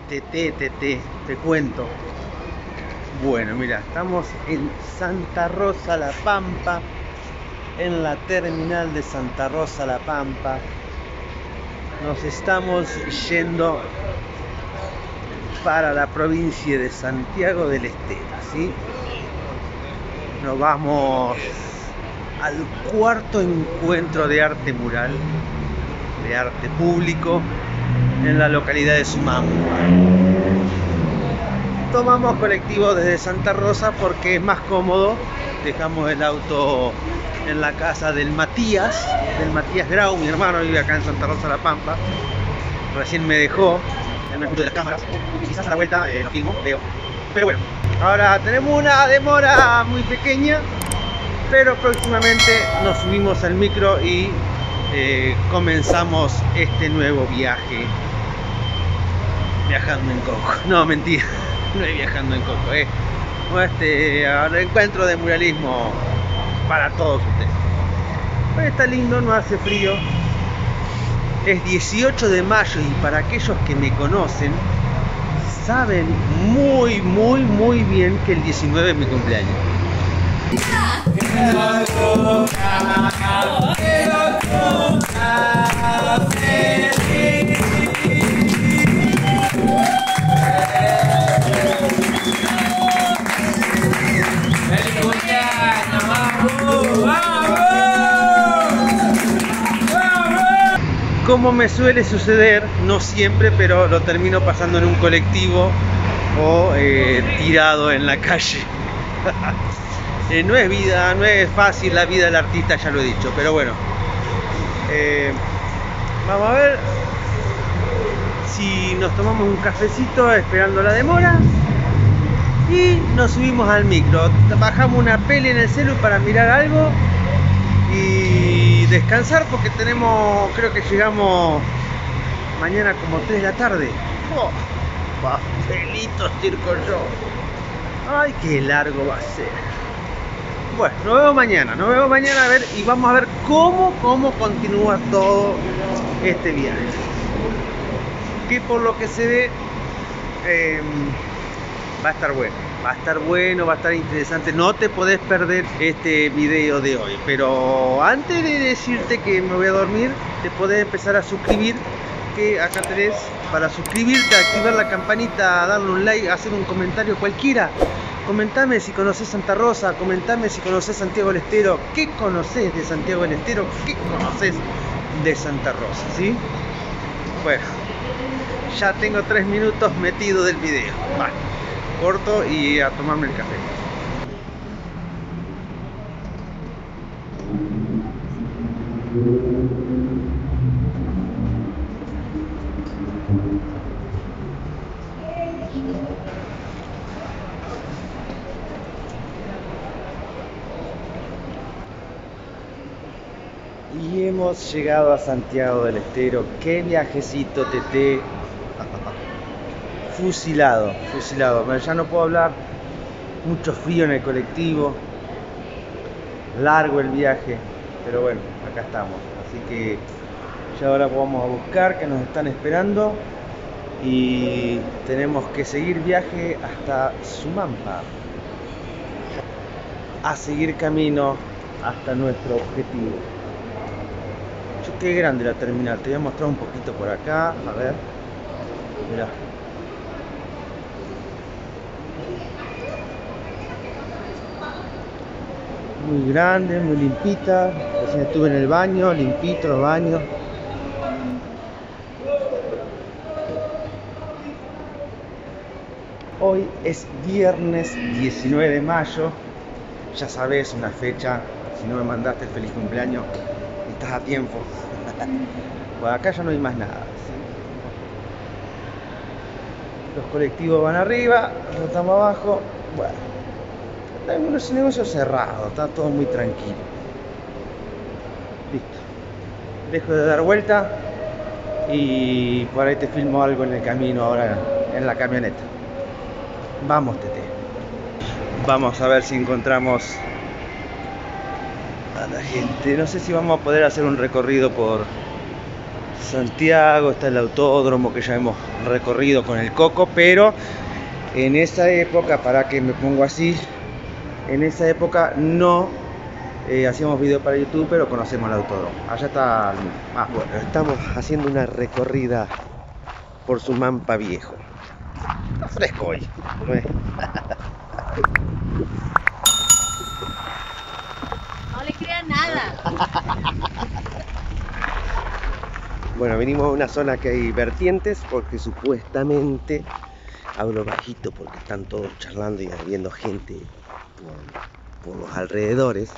te cuento. Bueno, mira, estamos en Santa Rosa La Pampa, en la terminal de Santa Rosa La Pampa. Nos estamos yendo para la provincia de Santiago del Estero, ¿sí? Nos vamos al cuarto encuentro de arte mural, de arte público, en la localidad de Sumampa. Tomamos colectivo desde Santa Rosa porque es más cómodo. Dejamos el auto en la casa del Matías Grau, mi hermano vive acá en Santa Rosa La Pampa. Recién me dejó en el punto de las cámaras. Quizás a la vuelta lo filmo, veo. Pero bueno, ahora tenemos una demora muy pequeña, pero próximamente nos subimos al micro y comenzamos este nuevo viaje. Viajando en coco. No, mentira, no es viajando en coco, al encuentro de muralismo para todos ustedes. Hoy está lindo, no hace frío. Es 18 de mayo y para aquellos que me conocen saben muy bien que el 19 es mi cumpleaños. Como me suele suceder, no siempre, pero lo termino pasando en un colectivo o tirado en la calle. No es fácil la vida del artista, ya lo he dicho, pero bueno. Vamos a ver si nos tomamos un cafecito esperando la demora y nos subimos al micro. Bajamos una peli en el celu para mirar algo y descansar porque creo que llegamos mañana como 3 de la tarde. Oh, papelitos circo yo. Ay, qué largo va a ser. Bueno, nos vemos mañana a ver, y vamos a ver cómo continúa todo este viaje. Que por lo que se ve va a estar bueno, va a estar interesante. No te podés perder este video de hoy. Pero antes de decirte que me voy a dormir, te podés empezar a suscribir, que acá tenés para suscribirte, activar la campanita, darle un like, hacer un comentario cualquiera. Comentame si conoces Santa Rosa, comentame si conoces Santiago del Estero, qué conoces de Santiago del Estero, qué conoces de Santa Rosa, ¿sí? Bueno, ya tengo 3 minutos metido del video. Vale, corto y a tomarme el café. Y hemos llegado a Santiago del Estero. Qué viajecito, Tete. Fusilado. Ya no puedo hablar. Mucho frío en el colectivo. Largo el viaje. Pero bueno, acá estamos. Así que ya ahora vamos a buscar, que nos están esperando. Y tenemos que seguir viaje hasta Sumampa. A seguir camino hasta nuestro objetivo. Qué grande la terminal, te voy a mostrar un poquito por acá, a ver, mirá. Muy grande, muy limpita, recién estuve en el baño, limpito los baños. Hoy es viernes 19 de mayo, ya sabes, una fecha, si no me mandaste el feliz cumpleaños, estás a tiempo. Bueno, acá ya no hay más nada, ¿sí? Los colectivos van arriba, nosotros estamos abajo. Bueno, hay unos negocios cerrados, está todo muy tranquilo. Listo. Dejo de dar vuelta y por ahí te filmo algo en el camino ahora en la camioneta. Vamos, Tete. Vamos a ver si encontramos a la gente. No sé si vamos a poder hacer un recorrido por Santiago, está el autódromo que ya hemos recorrido con el Coco, pero en esa época, para que me pongo así, en esa época no hacíamos video para YouTube, pero conocemos el autódromo. Allá está. Bueno, estamos haciendo una recorrida por Sumampa Viejo. Está fresco hoy, ¿no es? No le crean nada. Bueno, venimos a una zona que hay vertientes porque supuestamente, hablo bajito porque están todos charlando y viendo gente por los alrededores.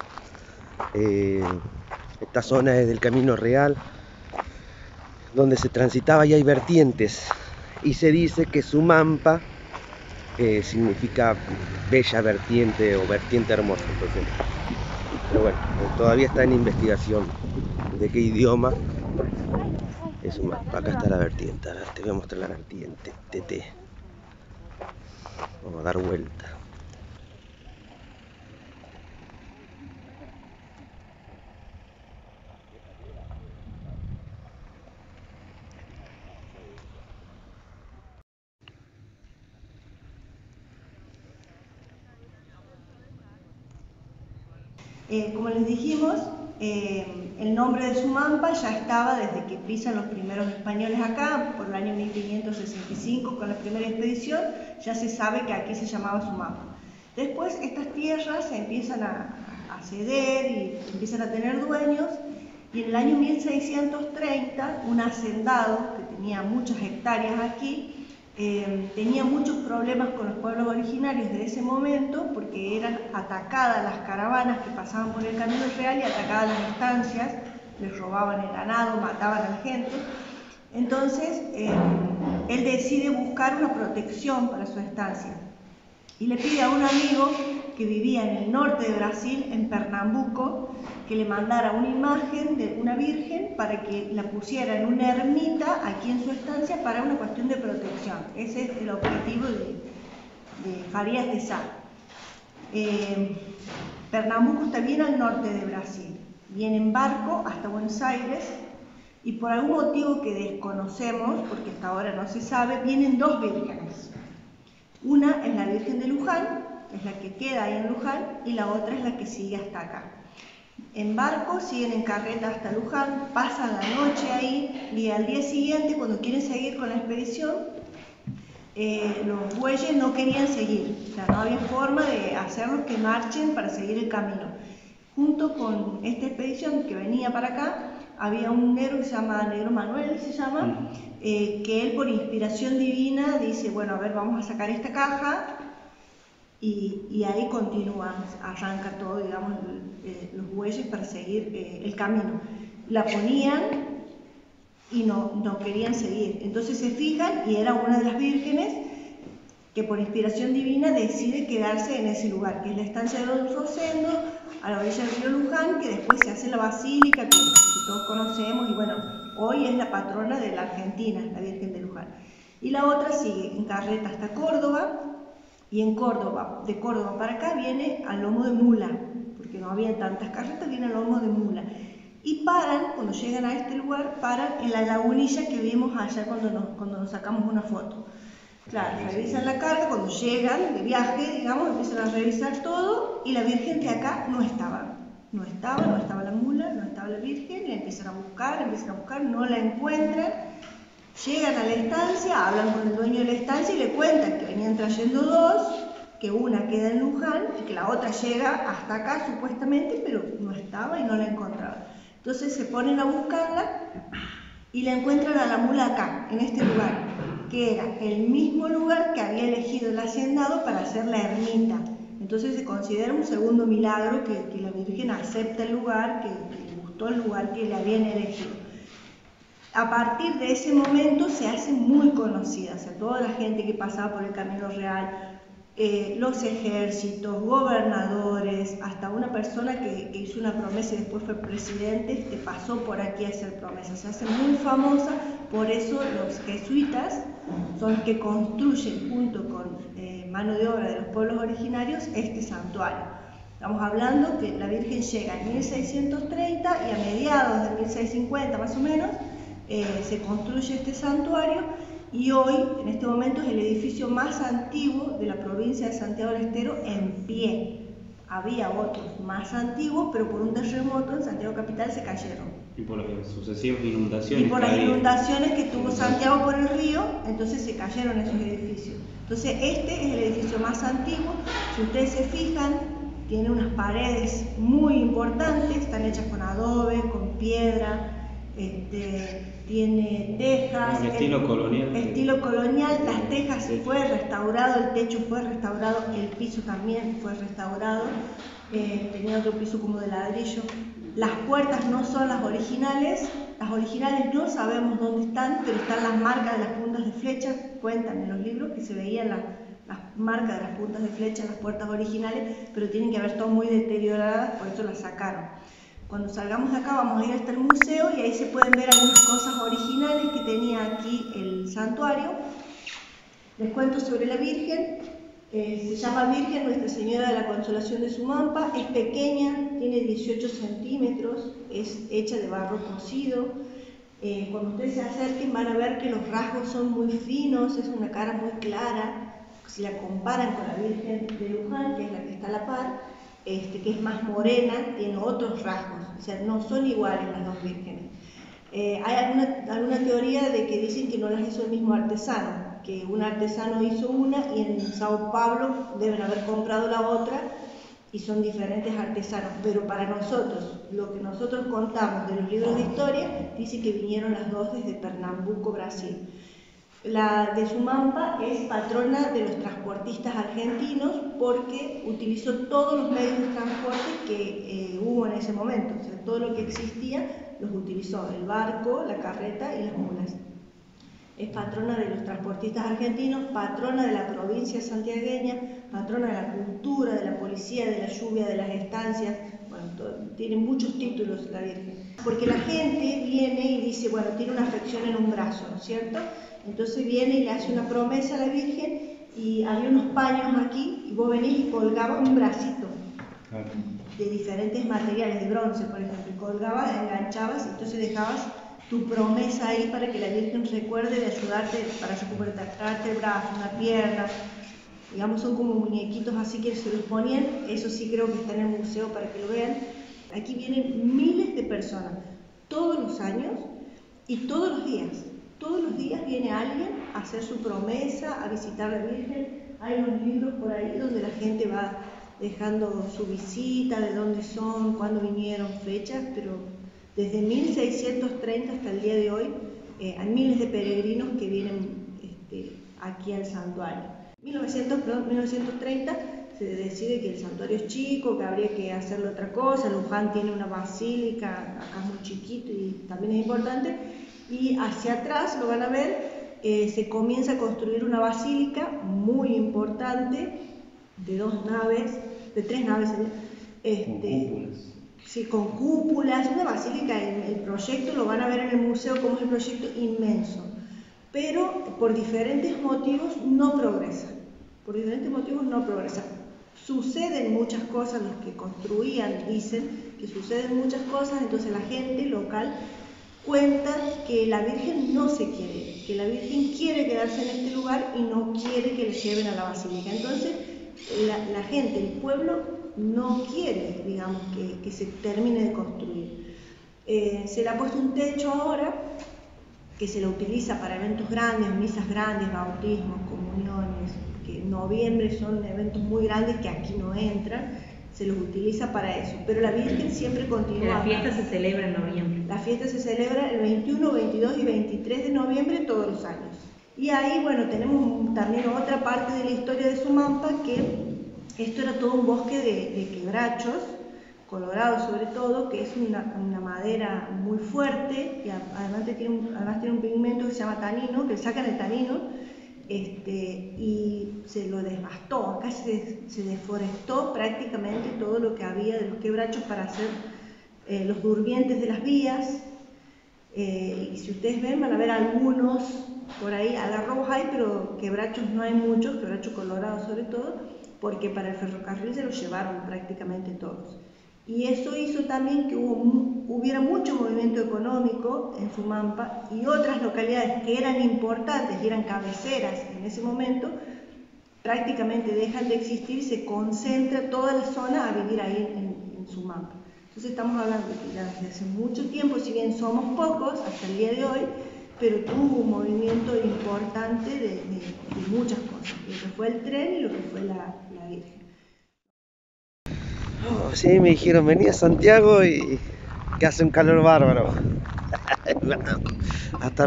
Esta zona es del Camino Real, donde se transitaba y hay vertientes. Y se dice que Sumampa significa bella vertiente o vertiente hermosa. Entonces, pero bueno, todavía está en investigación de qué idioma es Sumampa. Acá está la vertiente, ahora te voy a mostrar la vertiente, TT. Vamos a dar vuelta. Como les dijimos, el nombre de Sumampa ya estaba desde que pisan los primeros españoles acá, por el año 1565, con la primera expedición, ya se sabe que aquí se llamaba Sumampa. Después estas tierras se empiezan a ceder y empiezan a tener dueños, y en el año 1630 un hacendado que tenía muchas hectáreas aquí, tenía muchos problemas con los pueblos originarios de ese momento porque eran atacadas las caravanas que pasaban por el Camino Real y atacaban las estancias, les robaban el ganado, mataban a la gente. Entonces él decide buscar una protección para su estancia y le pide a un amigo que vivía en el norte de Brasil, en Pernambuco, que le mandara una imagen de una virgen para que la pusiera en una ermita aquí en su estancia para una cuestión de protección. Ese es el objetivo de Farias de Sá. Pernambuco está bien al norte de Brasil, viene en barco hasta Buenos Aires y por algún motivo que desconocemos, porque hasta ahora no se sabe, vienen dos vírgenes. Una es la Virgen de Luján, es la que queda ahí en Luján, y la otra es la que sigue hasta acá. En barco, siguen en carreta hasta Luján, pasan la noche ahí y al día siguiente, cuando quieren seguir con la expedición, los bueyes no querían seguir, o sea, no había forma de hacerlos que marchen para seguir el camino. Junto con esta expedición que venía para acá, había un negro que se llama Negro Manuel, que él por inspiración divina dice, bueno, a ver, vamos a sacar esta caja, y ahí continúa, arranca todo, digamos, los bueyes para seguir el camino. La ponían y no querían seguir. Entonces se fijan y era una de las vírgenes que por inspiración divina decide quedarse en ese lugar, que es la estancia de Don Rosendo, a la orilla del río Luján, que después se hace la basílica, que todos conocemos, y bueno, hoy es la patrona de la Argentina, la Virgen de Luján. Y la otra sigue en carreta hasta Córdoba, y en Córdoba, de Córdoba para acá, viene al lomo de mula, porque no había tantas carretas, viene al lomo de mula. Y paran, cuando llegan a este lugar, paran en la lagunilla que vimos allá cuando nos sacamos una foto. Claro, revisan la carga, cuando llegan de viaje, digamos, empiezan a revisar todo, y la Virgen de acá no estaba. No estaba la mula, no estaba la Virgen, la empiezan a buscar, no la encuentran. Llegan a la estancia, hablan con el dueño de la estancia y le cuentan que venían trayendo dos, que una queda en Luján y que la otra llega hasta acá supuestamente, pero no estaba y no la encontraban. Entonces se ponen a buscarla y la encuentran a la mula acá, en este lugar, que era el mismo lugar que había elegido el hacendado para hacer la ermita. Entonces se considera un segundo milagro que la Virgen acepta el lugar, que le gustó el lugar que le habían elegido. A partir de ese momento se hace muy conocida, o sea, toda la gente que pasaba por el Camino Real, los ejércitos, gobernadores, hasta una persona que hizo una promesa y después fue presidente, pasó por aquí a hacer promesas. Se hace muy famosa, por eso los jesuitas son los que construyen junto con mano de obra de los pueblos originarios este santuario. Estamos hablando que la Virgen llega en 1630 y a mediados de 1650 más o menos, se construye este santuario y hoy, en este momento, es el edificio más antiguo de la provincia de Santiago del Estero en pie. Había otros más antiguos, pero por un terremoto en Santiago Capital se cayeron. Y por las sucesivas inundaciones. Y por las inundaciones que tuvo Santiago por el río, entonces se cayeron esos edificios. Entonces este es el edificio más antiguo. Si ustedes se fijan, tiene unas paredes muy importantes, están hechas con adobe, con piedra, tiene tejas. El estilo colonial. Estilo colonial, las tejas fue restaurado, el techo fue restaurado, el piso también fue restaurado, tenía otro piso como de ladrillo. Las puertas no son las originales no sabemos dónde están, pero están las marcas de las puntas de flecha, cuentan en los libros que se veían las marcas de las puntas de flecha en las puertas originales, pero tienen que haber estado muy deterioradas, por eso las sacaron. Cuando salgamos de acá vamos a ir hasta el museo y ahí se pueden ver algunas cosas originales que tenía aquí el santuario. Les cuento sobre la Virgen. Se llama Virgen Nuestra Señora de la Consolación de Sumampa, es pequeña, tiene 18 centímetros, es hecha de barro cocido. Cuando ustedes se acerquen van a ver que los rasgos son muy finos, es una cara muy clara. Si la comparan con la Virgen de Luján, que es la que está a la par, que es más morena, tiene otros rasgos, o sea, no son iguales las dos vírgenes. Hay alguna teoría de que dicen que no las hizo el mismo artesano, que un artesano hizo una y en Sao Paulo deben haber comprado la otra y son diferentes artesanos, pero para nosotros, lo que nosotros contamos de los libros de historia, dice que vinieron las dos desde Pernambuco, Brasil. La de Sumampa es patrona de los transportistas argentinos porque utilizó todos los medios de transporte que hubo en ese momento, o sea, todo lo que existía los utilizó, el barco, la carreta y las mulas. Es patrona de los transportistas argentinos, patrona de la provincia santiagueña, patrona de la cultura, de la policía, de la lluvia, de las estancias. Bueno, tiene muchos títulos la Virgen. Porque la gente viene y dice, bueno, tiene una afección en un brazo, ¿no es cierto? Entonces viene y le hace una promesa a la Virgen y había unos paños aquí y vos venís y colgabas un bracito de diferentes materiales, de bronce, por ejemplo, y colgabas, enganchabas, entonces dejabas tu promesa ahí para que la Virgen recuerde de ayudarte para recuperarte el brazo, una pierna, digamos, son como muñequitos así que se los ponían, eso sí creo que está en el museo para que lo vean. Aquí vienen miles de personas, todos los años y todos los días viene alguien a hacer su promesa, a visitar a la Virgen. Hay unos libros por ahí donde la gente va dejando su visita, de dónde son, cuándo vinieron, fechas, pero desde 1630 hasta el día de hoy hay miles de peregrinos que vienen aquí al santuario. En 1930 se decide que el santuario es chico, que habría que hacerle otra cosa. Luján tiene una basílica, acá es muy chiquito y también es importante. Y hacia atrás, lo van a ver, se comienza a construir una basílica muy importante de 2 naves, de 3 naves, con cúpulas. Sí, con cúpulas, una basílica. El proyecto lo van a ver en el museo como es el proyecto inmenso, pero por diferentes motivos no progresa. Suceden muchas cosas, los que construían dicen que suceden muchas cosas, entonces la gente local cuenta que la Virgen no se quiere ir, que la Virgen quiere quedarse en este lugar y no quiere que le lleven a la basílica. Entonces la gente, el pueblo, no quiere, digamos, que se termine de construir. Se le ha puesto un techo ahora que se lo utiliza para eventos grandes, misas grandes, bautismos, comuniones, que en noviembre son eventos muy grandes que aquí no entran, se los utiliza para eso. Pero la Virgen siempre continúa. La fiesta se celebra en noviembre. La fiesta se celebra el 21, 22 y 23 de noviembre todos los años. Y ahí, bueno, tenemos también otra parte de la historia de Sumampa, que esto era todo un bosque de quebrachos, colorados sobre todo, que es una madera muy fuerte y además tiene un pigmento que se llama tanino, que sacan el tanino, y se lo devastó. Acá se deforestó prácticamente todo lo que había de los quebrachos para hacer los durmientes de las vías. Y si ustedes ven, van a ver algunos por ahí, algarrobos hay, pero quebrachos no hay muchos, quebrachos colorados sobre todo, porque para el ferrocarril se los llevaron prácticamente todos. Y eso hizo también que hubiera mucho movimiento económico en Sumampa, y otras localidades que eran importantes y eran cabeceras en ese momento prácticamente dejan de existir y se concentra toda la zona a vivir ahí en Sumampa. Entonces estamos hablando de que ya desde hace mucho tiempo, si bien somos pocos hasta el día de hoy, pero tuvo un movimiento importante de muchas cosas, lo que fue el tren y lo que fue la Virgen. Oh, sí, me dijeron, vení a Santiago y que hace un calor bárbaro. Hasta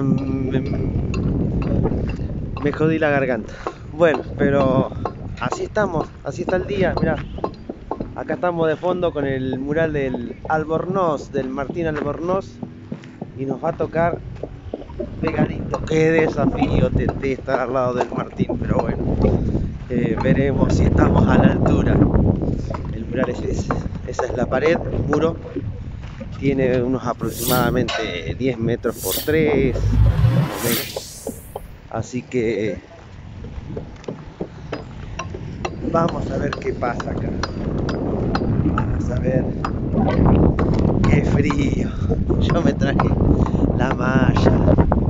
me jodí la garganta. Bueno, pero así estamos, así está el día, mirá. Acá estamos de fondo con el mural del Albornoz, del Martín Albornoz. Y nos va a tocar pegadito. Qué desafío de estar al lado del Martín, pero bueno. Veremos si estamos a la altura. El mural es ese. Esa es la pared, el muro. Tiene unos aproximadamente 10 metros por 3, más o menos. Así que vamos a ver qué pasa acá. Vamos a ver. Qué frío. Yo me traje la malla.